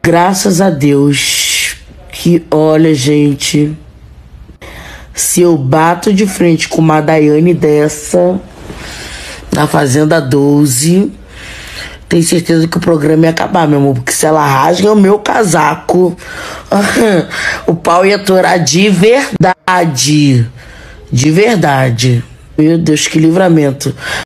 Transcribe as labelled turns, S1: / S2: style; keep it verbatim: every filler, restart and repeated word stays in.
S1: Graças a Deus que, olha, gente, se eu bato de frente com uma Daiane dessa na Fazenda doze, tenho certeza que o programa ia acabar, meu amor, porque se ela rasga o meu casaco, o pau ia torar de verdade, de verdade. Meu Deus, que livramento.